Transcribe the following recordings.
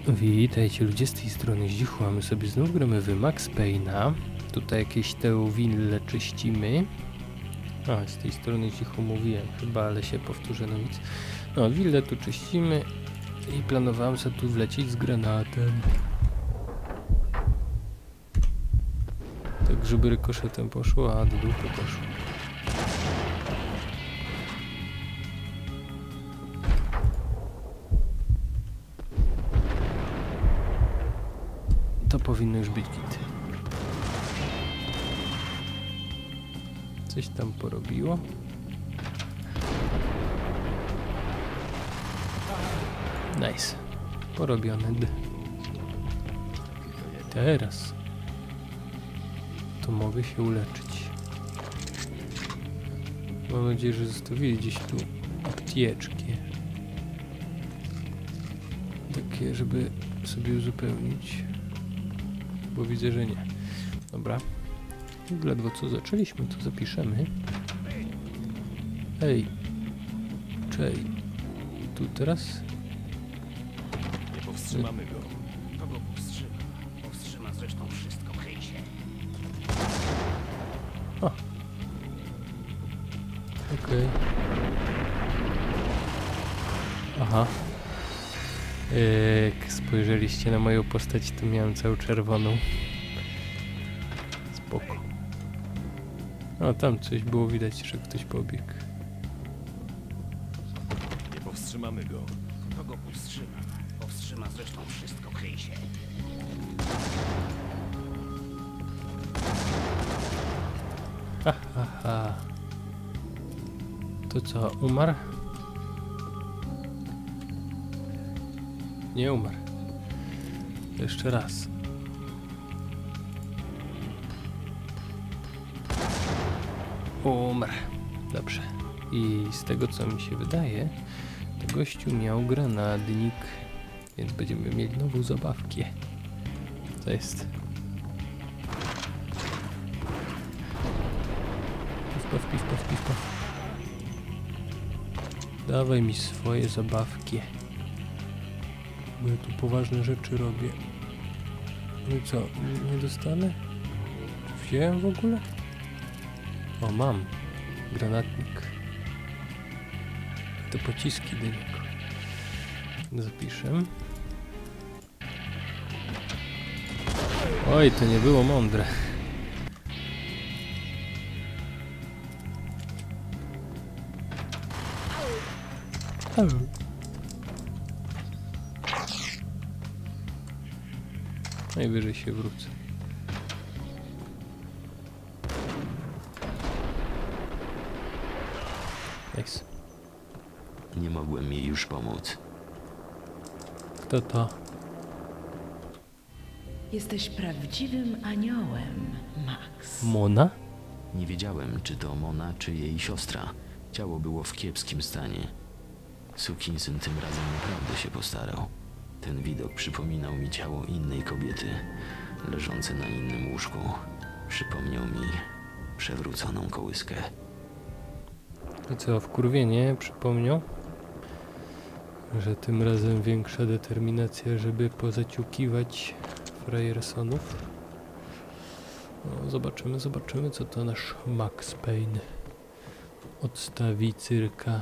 Witajcie ludzie, z tej strony Zdzichu, a my sobie znów gramy w Max Payne'a. Tutaj jakieś tę willę czyścimy. A, z tej strony Zdzichu mówiłem chyba, ale się powtórzę na nic. No, willę tu czyścimy i planowałem sobie tu wlecieć z granatem. Tak, żeby rykoszetem poszło, a do dupy poszło. To powinno już być git. Coś tam porobiło. Nice. Porobione. Teraz to mogę się uleczyć. Mam nadzieję, że zostawili gdzieś tu apteczki. Takie, żeby sobie uzupełnić. Bo widzę, że nie. Dobra. Ledwo co zaczęliśmy, to zapiszemy. Ej. Czej. Tu teraz? Nie powstrzymamy go. To go powstrzyma. Powstrzyma zresztą wszystko, kryj się. O. Okej. Aha. Jak spojrzeliście na moją postać, to miałem całą czerwoną. Spoko. O, tam coś było widać, że ktoś pobiegł. Nie powstrzymamy go. To go powstrzyma. Powstrzyma zresztą wszystko, kryj się. Ha, ha, ha. To co, umarł? Nie umarł. Jeszcze raz. Umarł. Dobrze. I z tego co mi się wydaje, to gościu miał granatnik, więc będziemy mieli nową zabawkę. Co jest? Piw, piw, piw, piw, piw. Dawaj mi swoje zabawki. Bo ja tu poważne rzeczy robię. No i co? Nie dostanę? Wziąłem w ogóle? O, mam. Granatnik. Te pociski do niego. Zapiszę. Oj, to nie było mądre. Najwyżej się wrócę. Nice. Nie mogłem jej już pomóc. Kto to? Jesteś prawdziwym aniołem, Max. Mona? Nie wiedziałem, czy to Mona, czy jej siostra. Ciało było w kiepskim stanie. Sukinsyn tym razem naprawdę się postarał. Ten widok przypominał mi ciało innej kobiety, leżące na innym łóżku. Przypomniał mi przewróconą kołyskę. I co, wkurwienie przypomniał? Że tym razem większa determinacja, żeby pozaciukiwać frajersonów. No, zobaczymy co to nasz Max Payne odstawi cyrka.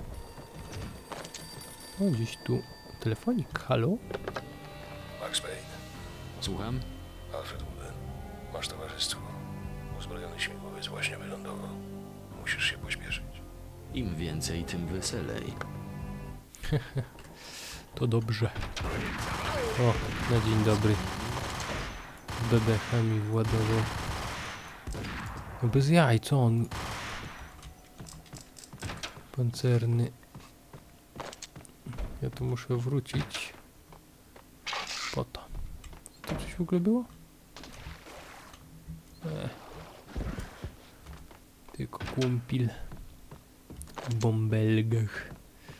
O, gdzieś tu telefonik, halo? Max Payne, Słucham? Alfred Wooden. Masz towarzystwo. Uzbrojony śmigłowiec właśnie wylądował. Musisz się pośpieszyć. Im więcej, tym weselej. To dobrze. O, na dzień dobry. Z bebechami władował. No bez jaj, co on? Pancerny. Ja tu muszę wrócić. Po to. Tu coś w ogóle było? Tylko kumpil. W bąbelgach.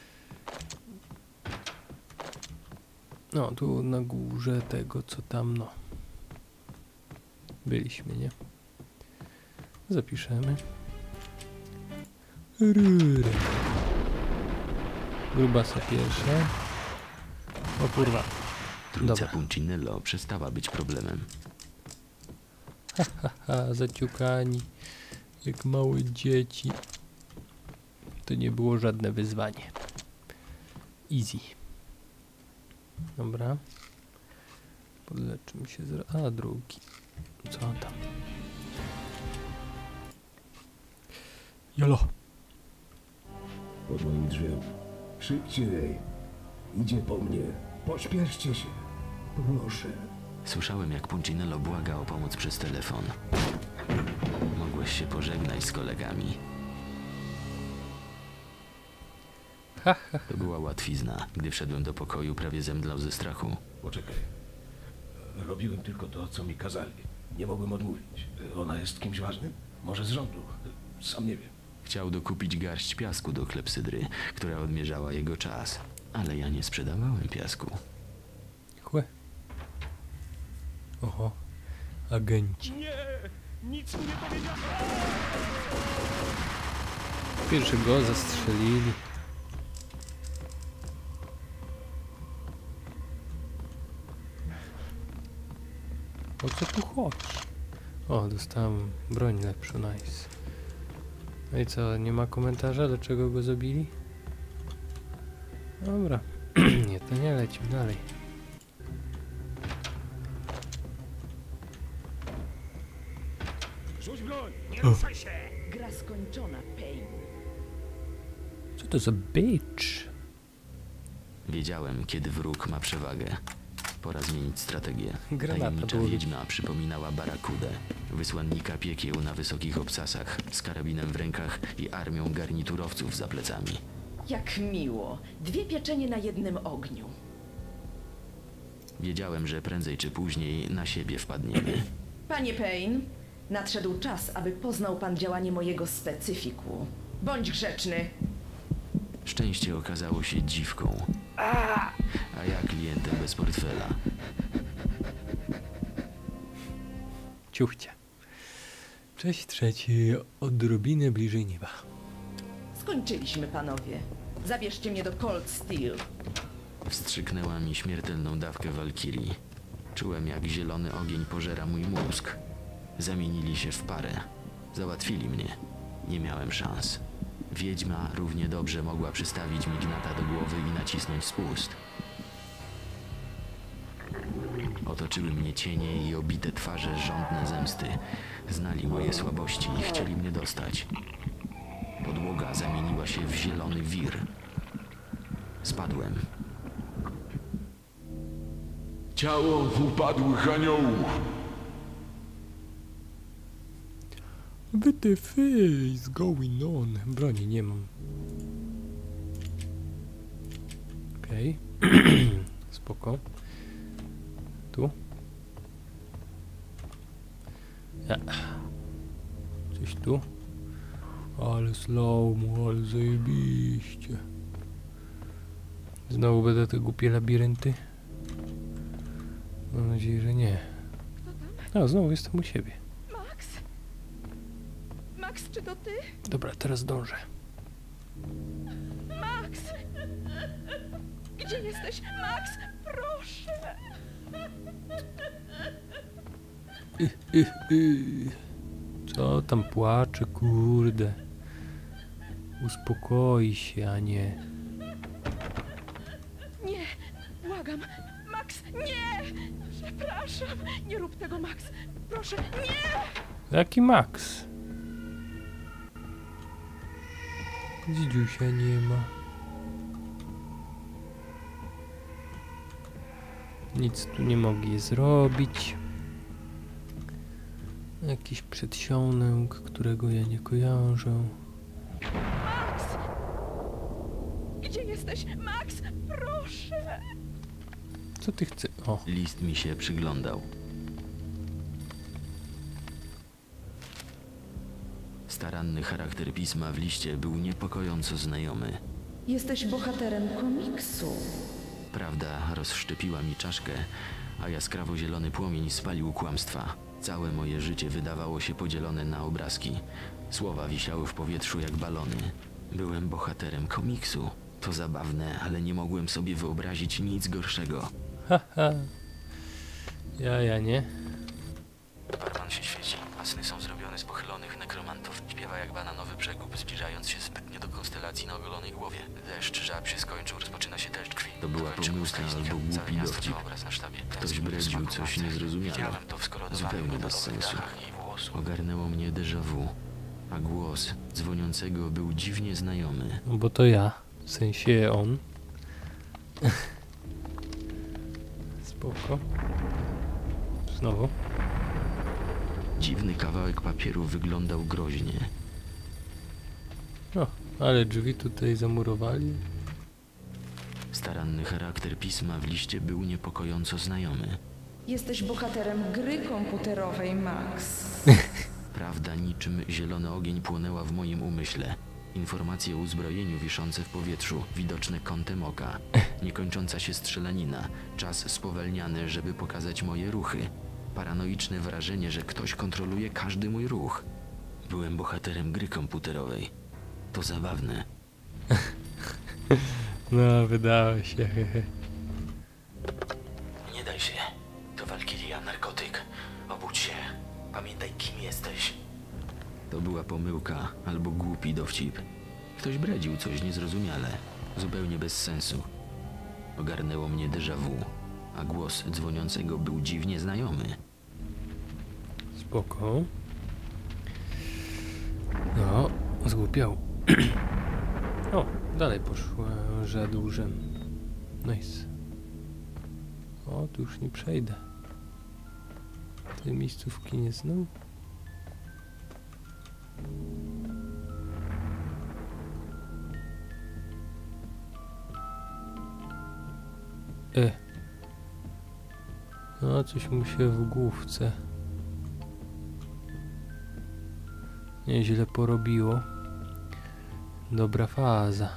No, tu na górze tego, co tam, no. Byliśmy, nie? Zapiszemy. Grubasa pierwsza. O kurwa. Trójca Dobra. Punchinello przestała być problemem. Haha, zaciukani. Jak małe dzieci. To nie było żadne wyzwanie. Easy. Dobra. Podleczymy się z... A, drugi. Co tam? Jolo. Pod moim drzwiom. Szybciej. Idzie po mnie. Pośpieszcie się. Proszę. Słyszałem, jak Punchinello błaga o pomoc przez telefon. Mogłeś się pożegnać z kolegami. To była łatwizna. Gdy wszedłem do pokoju, prawie zemdlał ze strachu. Poczekaj. Robiłem tylko to, co mi kazali. Nie mogłem odmówić. Ona jest kimś ważnym? Może z rządu? Sam nie wiem. Chciał dokupić garść piasku do klepsydry, która odmierzała jego czas. Ale ja nie sprzedawałem piasku. Chłe. Oho. Agenci. Nie! Nic mu nie powiedziałem! Pierwszy go zastrzelili. O co tu chodzi? O, dostałem broń lepszą, nice. No i co, nie ma komentarza, dlaczego go zabili? Dobra. Nie, to nie, lecimy dalej. Rzuć broń! Nie ruszaj się! Gra skończona, Payne. Co to za bitch? Wiedziałem, kiedy wróg ma przewagę. Pora zmienić strategię. Granata Tajemnicza było. wiedźma przypominała Barakudę, wysłannika piekieł na wysokich obcasach, z karabinem w rękach i armią garniturowców za plecami. Jak miło. 2 pieczenie na jednym ogniu. Wiedziałem, że prędzej czy później na siebie wpadniemy. Panie Payne, nadszedł czas, aby poznał pan działanie mojego specyfiku. Bądź grzeczny. Szczęście okazało się dziwką, a ja klientem bez portfela. Ciuchcia. Cześć trzeci, odrobinę bliżej nieba. Skończyliśmy, panowie. Zabierzcie mnie do Cold Steel. Wstrzyknęła mi śmiertelną dawkę walkirii. Czułem, jak zielony ogień pożera mój mózg. Zamienili się w parę. Załatwili mnie. Nie miałem szans. Wiedźma równie dobrze mogła przystawić mi gnata do głowy i nacisnąć spust. Otoczyły mnie cienie i obite twarze żądne zemsty. Znali moje słabości i chcieli mnie dostać. Podłoga zamieniła się w zielony wir. Spadłem. Ciało upadłych aniołów. What the fuck is going on? Broni nie mam. Okej. Spoko. Tu? Ja. Coś tu? Ale slow-mo, ale zajebiście. Znowu będą te głupie labirynty? Mam nadzieję, że nie. A, znowu jestem u siebie. Max? Max, czy to ty? Dobra, teraz dążę. Max! Gdzie jesteś? Max, proszę! Co tam płacze, kurde? Uspokoi się, a nie. Nie, błagam. Max, nie! Przepraszam. Nie rób tego, Max. Proszę, nie! Jaki Max? Dzidziusia nie ma. Nic tu nie mogli zrobić. Jakiś przedsionek, którego ja nie kojarzę. Max! Gdzie jesteś? Max, proszę! Co ty chcesz? O, List mi się przyglądał. Staranny charakter pisma w liście był niepokojąco znajomy. Jesteś bohaterem komiksu. Prawda rozszczepiła mi czaszkę, a jaskrawo-zielony płomień spalił kłamstwa. Całe moje życie wydawało się podzielone na obrazki. Słowa wisiały w powietrzu jak balony. Byłem bohaterem komiksu. To zabawne, ale nie mogłem sobie wyobrazić nic gorszego. Haha. Ja nie? Barman się świeci, a sny są zrobione z pochylonych nekromantów. Śpiewa jak bananowy przegub, zbliżając się zbytnio do konstelacji na ogolonej głowie. Deszcz żab się skończył, rozpoczyna się deszcz krwi. To była pomyłka albo głupi dowcip. Ktoś bredził coś niezrozumiałe, zupełnie bez sensu. Ogarnęło mnie déjà vu, a głos dzwoniącego był dziwnie znajomy. No bo to ja, w sensie on. Spoko. Znowu. Dziwny kawałek papieru wyglądał groźnie. O, ale drzwi tutaj zamurowali. Staranny charakter pisma w liście był niepokojąco znajomy. Jesteś bohaterem gry komputerowej, Max. Prawda niczym zielony ogień płonęła w moim umyśle. Informacje o uzbrojeniu wiszące w powietrzu, widoczne kątem oka. Niekończąca się strzelanina, czas spowalniany, żeby pokazać moje ruchy. Paranoiczne wrażenie, że ktoś kontroluje każdy mój ruch. Byłem bohaterem gry komputerowej. To zabawne. No, wydało się. Nie daj się. To Walkiria, narkotyk. Obudź się. Pamiętaj, kim jesteś. To była pomyłka albo głupi dowcip. Ktoś bredził coś niezrozumiale, zupełnie bez sensu. Ogarnęło mnie déjà vu, a głos dzwoniącego był dziwnie znajomy. Spoko. No, zgłupiał. O, dalej poszła żadłużem. Nice. O, tu już nie przejdę. Tej miejscówki nie znam. No, coś mu się w główce nieźle porobiło. Dobra faza.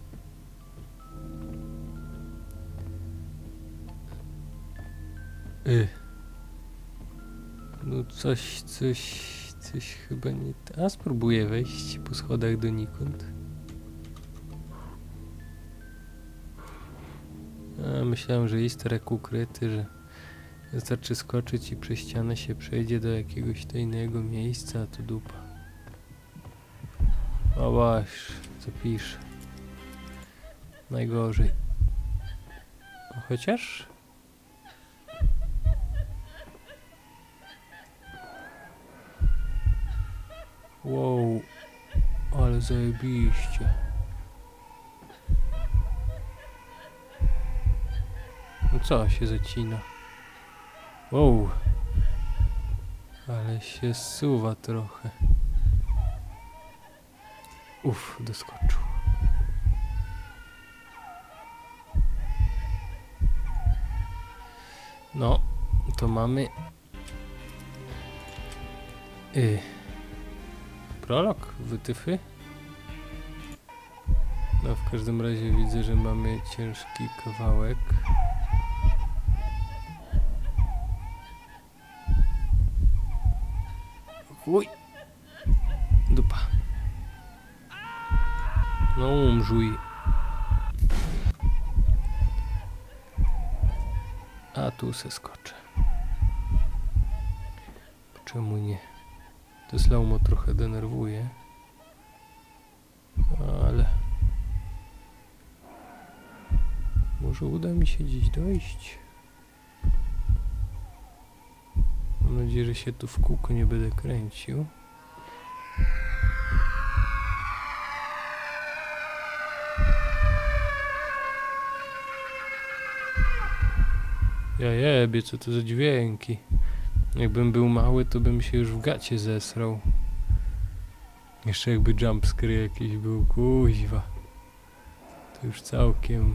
No coś chyba nie... A spróbuję wejść po schodach donikąd. Myślałem, że easter egg ukryty, że wystarczy skoczyć i przez ścianę się przejdzie do jakiegoś tajnego miejsca, a to dupa. O właśnie, co pisze. Najgorzej. No chociaż... Wow, ale zajebiście. No co się zacina? Wow, ale się zsuwa trochę. Uff, doskoczył. No, to mamy... Prolog? Wytyfy? No, w każdym razie widzę, że mamy ciężki kawałek. Uj! Dupa. No, umrzuj. A tu se skoczę. Czemu nie? To slow-mo trochę denerwuje. Ale... może uda mi się gdzieś dojść. Mam nadzieję, że się tu w kółko nie będę kręcił. Ja jebie, co to za dźwięki. Jakbym był mały, to bym się już w gacie zesrał. Jeszcze jakby jumpscare jakiś był, kuźwa. To już całkiem...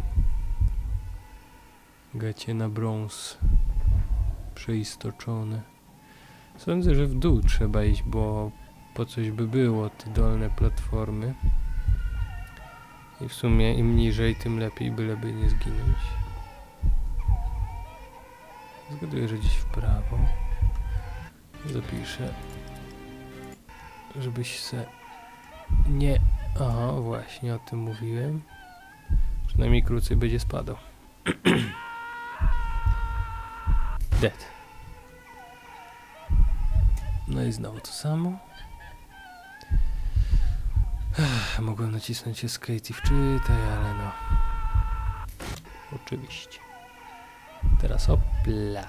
gacie na brąz. Przeistoczone. Sądzę, że w dół trzeba iść, bo po coś by było te dolne platformy. I w sumie im niżej, tym lepiej, byleby nie zginąć. Zgaduję, że gdzieś w prawo. Zapiszę, żebyś se nie... Aha, właśnie o tym mówiłem. Przynajmniej krócej będzie spadał. Dead. No i znowu to samo. Mogłem nacisnąć escape i wczytaj, ale no. Oczywiście. Teraz opla.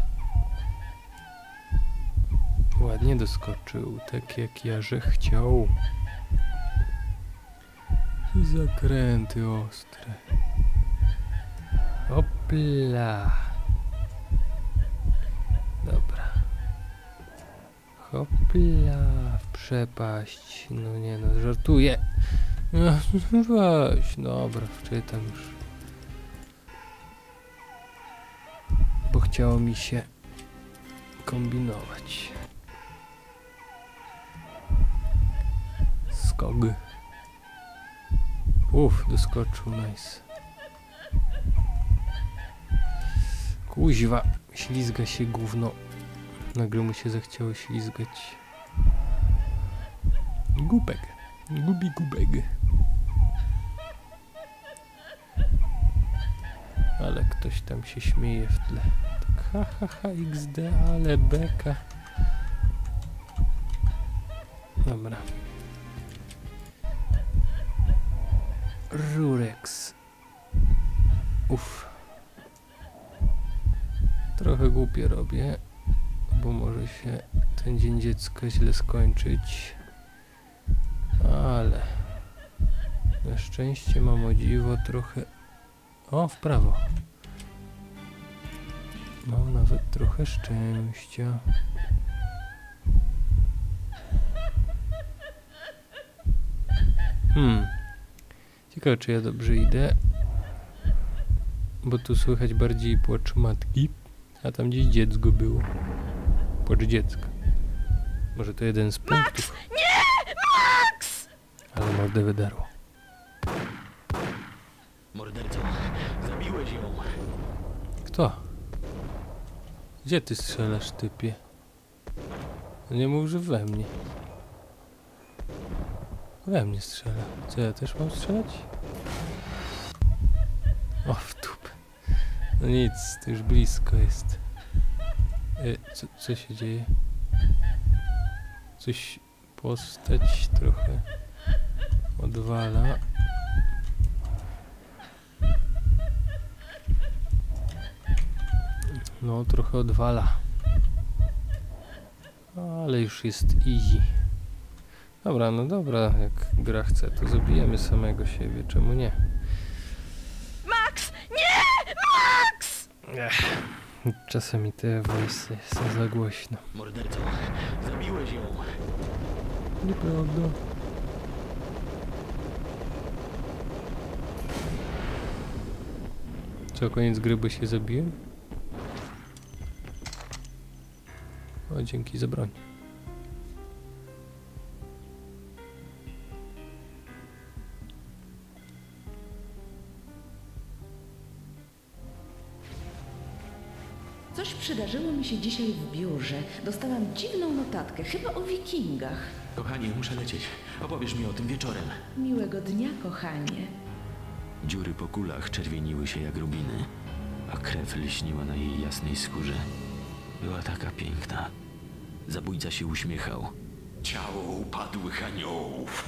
Ładnie doskoczył, tak jak ja, że chciał. I zakręty ostre. Opla. Dobra. Hopla, w przepaść. No nie no, żartuję. No, weź, dobra, wczytam już. Bo chciało mi się kombinować. Skog. Doskoczył, nice. Kuźwa, ślizga się gówno. Nagle mu się zachciało ślizgać. Gubek. Gubek. Ale ktoś tam się śmieje w tle. Tak ha XD, ale beka. Dobra. Rurex. Trochę głupie robię, bo może się ten dzień dziecka źle skończyć. Ale na szczęście mam o dziwo trochę... O, w prawo. Mam nawet trochę szczęścia. Ciekawe, czy ja dobrze idę. Bo tu słychać bardziej płacz matki, a tam gdzieś dziecko było. Płacz dziecka. Może to jeden z punktów. Max! Nie! Max! Ale mordę wydarło. Morderco, zabiłeś ją. Kto? Gdzie ty strzelasz, typie? No nie mów, że we mnie. We mnie strzela. Co, ja też mam strzelać? O, w dupę. No nic, to już blisko jest. Co się dzieje? Coś postać trochę odwala. No, trochę odwala. Ale już jest easy. Dobra, no dobra, jak gra chce, to zabijemy samego siebie, czemu nie? Max! Nie! Max! Czasami te voice są za głośno. Morderco, zabiłeś ją. Nieprawda. Co, koniec gry, bo się zabiłem? O, dzięki za broń. Coś przydarzyło mi się dzisiaj w biurze. Dostałam dziwną notatkę, chyba o wikingach. Kochanie, muszę lecieć. Opowiesz mi o tym wieczorem. Miłego dnia, kochanie. Dziury po kulach czerwieniły się jak rubiny, a krew lśniła na jej jasnej skórze. Była taka piękna. Zabójca się uśmiechał. Ciało upadłych aniołów.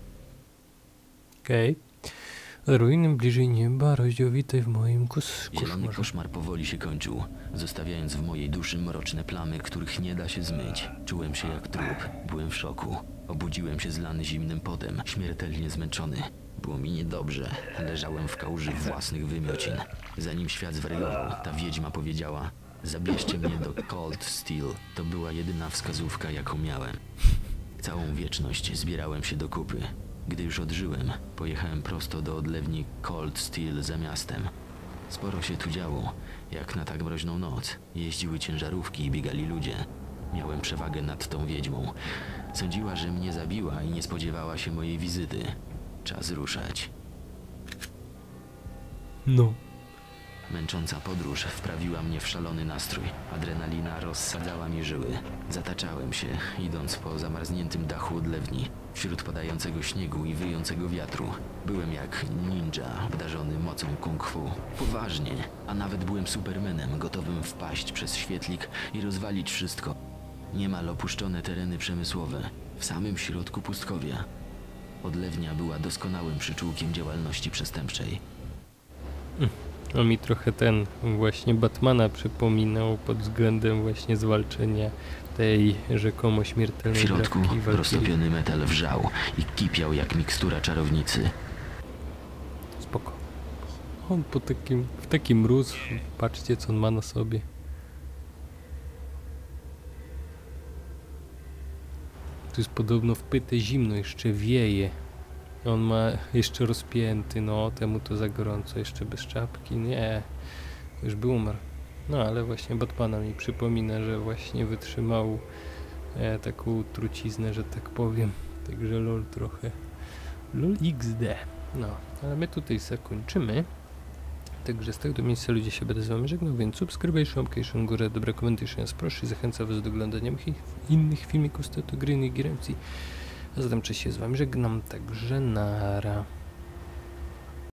Okej. Ruiny bliżej nieba, rozdział witaj w moim Zielony koszmarze. koszmar powoli się kończył, zostawiając w mojej duszy mroczne plamy, których nie da się zmyć. Czułem się jak trup, byłem w szoku. Obudziłem się zlany zimnym potem, śmiertelnie zmęczony. Było mi niedobrze, leżałem w kałuży własnych wymiocin. Zanim świat zwariował, ta wiedźma powiedziała: zabierzcie mnie do Cold Steel. To była jedyna wskazówka, jaką miałem. Całą wieczność zbierałem się do kupy. Gdy już odżyłem, pojechałem prosto do odlewni Cold Steel za miastem. Sporo się tu działo, jak na tak mroźną noc. Jeździły ciężarówki i biegali ludzie. Miałem przewagę nad tą wiedźmą. Sądziła, że mnie zabiła i nie spodziewała się mojej wizyty. Czas ruszać. No. Męcząca podróż wprawiła mnie w szalony nastrój. Adrenalina rozsadzała mi żyły. Zataczałem się, idąc po zamarzniętym dachu odlewni, wśród padającego śniegu i wyjącego wiatru. Byłem jak ninja, obdarzony mocą kung fu. Poważnie, a nawet byłem supermanem, gotowym wpaść przez świetlik i rozwalić wszystko. Niemal opuszczone tereny przemysłowe, w samym środku pustkowia. Odlewnia była doskonałym przyczółkiem działalności przestępczej. On mi trochę ten właśnie Batmana przypominał pod względem właśnie zwalczenia tej rzekomo W śmiertelnej środku dawki walki. roztopiony metal wrzał i kipiał jak mikstura czarownicy. Spoko. On w taki mróz, patrzcie co on ma na sobie. Tu jest podobno wpyte zimno, jeszcze wieje. On ma jeszcze rozpięty, no temu to za gorąco, jeszcze bez czapki, nie, już by umarł. No ale właśnie Batmana mi przypomina, że właśnie wytrzymał taką truciznę, że tak powiem. Także lol trochę. Lol XD. No, ale my tutaj zakończymy. Także z tego miejsca ludzie się będę z wami żegnał, więc subskrybujcie, łapkę górę, dobre komentarze, proszę i zachęcam was do oglądania innych filmików z Gry i Gieremcji. A zatem cześć, się z wami żegnam, także nara.